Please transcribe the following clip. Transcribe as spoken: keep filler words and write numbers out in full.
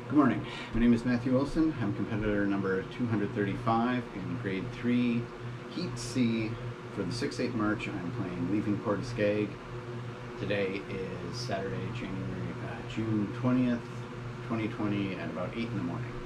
Good morning. My name is Matthew Wilson. I'm competitor number two hundred thirty-five in grade three, Heat C. For the six eight March, I'm playing Leaving Port of Skeg. Today is Saturday, January, uh, June twentieth, twenty twenty at about eight in the morning.